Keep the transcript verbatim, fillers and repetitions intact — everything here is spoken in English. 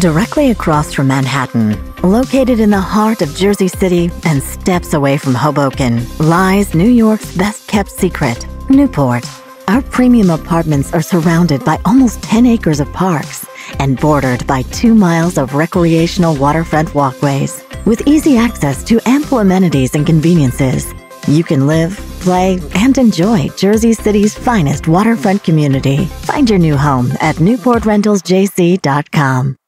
Directly across from Manhattan, located in the heart of Jersey City and steps away from Hoboken, lies New York's best-kept secret, Newport. Our premium apartments are surrounded by almost ten acres of parks and bordered by two miles of recreational waterfront walkways. With easy access to ample amenities and conveniences, you can live, play, and enjoy Jersey City's finest waterfront community. Find your new home at newport rentals j c dot com.